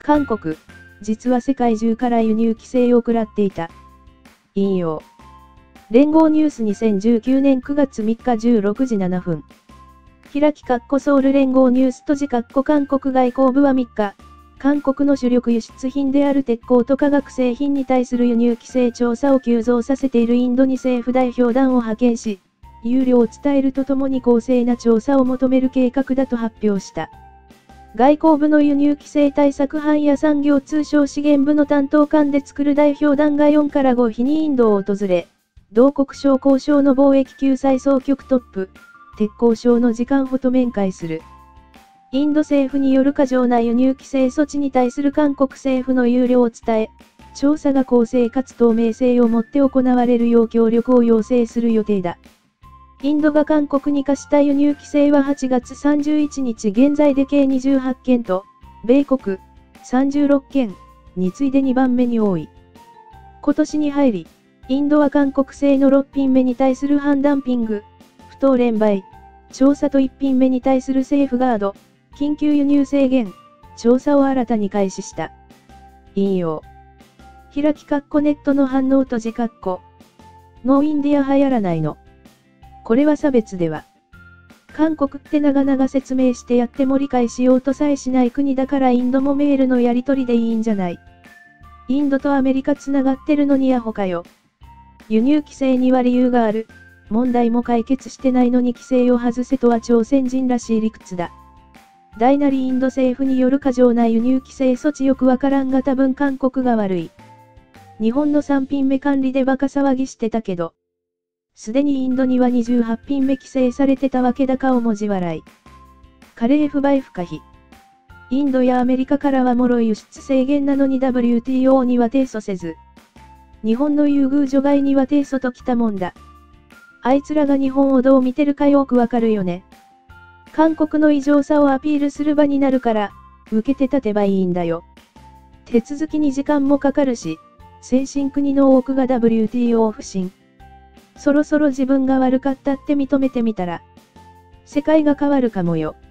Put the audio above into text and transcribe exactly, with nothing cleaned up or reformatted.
韓国、実は世界中から輸入規制を食らっていた。引用。連合ニュースにせんじゅうきゅうねんくがつみっかじゅうろくじななふん。開き括弧ソウル連合ニュース閉じ括弧韓国外交部はみっか、韓国の主力輸出品である鉄鋼と化学製品に対する輸入規制調査を急増させているインドに政府代表団を派遣し、憂慮を伝えるとともに公正な調査を求める計画だと発表した。外交部の輸入規制対策班や産業通商資源部の担当官で作る代表団がよんからご日にインドを訪れ、同国商工省の貿易救済総局トップ、鉄鋼省の次官補と面会する。インド政府による過剰な輸入規制措置に対する韓国政府の憂慮を伝え、調査が公正かつ透明性をもって行われるよう協力を要請する予定だ。インドが韓国に課した輸入規制ははちがつさんじゅういちにち現在で計にじゅうはちけんと、米国さんじゅうろっけんに次いでにばんめに多い。今年に入り、インドは韓国製のろっぴんめに対する反ダンピング、不当連売、調査といっぴんめに対するセーフガード、緊急輸入制限、調査を新たに開始した。引用。開き括弧ネットの反応閉じ括弧。ノーインディア流行らないの。これは差別では。韓国って長々説明してやっても理解しようとさえしない国だからインドもメールのやり取りでいいんじゃない。インドとアメリカつながってるのにアホかよ。輸入規制には理由がある。問題も解決してないのに規制を外せとは朝鮮人らしい理屈だ。大なりインド政府による過剰な輸入規制措置よくわからんが多分韓国が悪い。日本のさんぴんめ管理でバカ騒ぎしてたけど。すでにインドにはにじゅうはちぴんめ規制されてたわけだ顔文字笑い。カレー不買不可避。インドやアメリカからは脆い輸出制限なのに ダブリューティーオー には提訴せず。日本の優遇除外には提訴ときたもんだ。あいつらが日本をどう見てるかよくわかるよね。韓国の異常さをアピールする場になるから、受けて立てばいいんだよ。手続きに時間もかかるし、先進国の多くが ダブリューティーオー 不信。そろそろ自分が悪かったって認めてみたら、世界が変わるかもよ。